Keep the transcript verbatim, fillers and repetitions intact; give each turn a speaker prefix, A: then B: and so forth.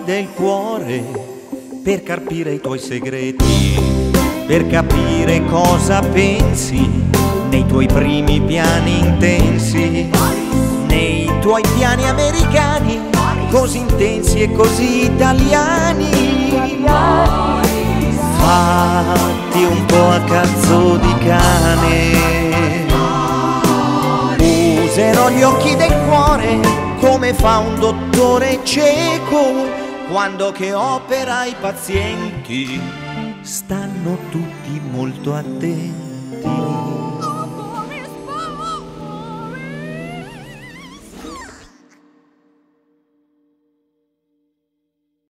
A: del cuore per carpire i tuoi segreti, per capire cosa pensi nei tuoi primi piani intensi, nei tuoi piani americani, così intensi e così italiani. Fatti un po' a cazzo di cane, userò gli occhi del cuore come fa un dottore cieco quando che opera i pazienti stanno tutti molto attenti.